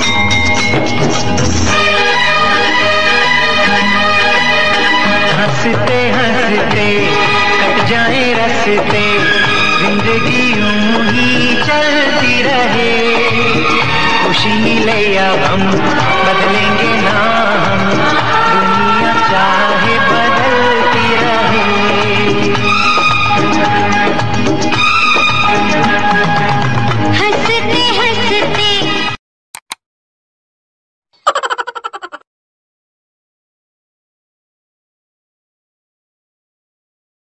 हंसते हंसते कट जाए रस्ते, जिंदगी यूं ही चलती रहे। खुशी ले अब हम बदलेंगे ना हम,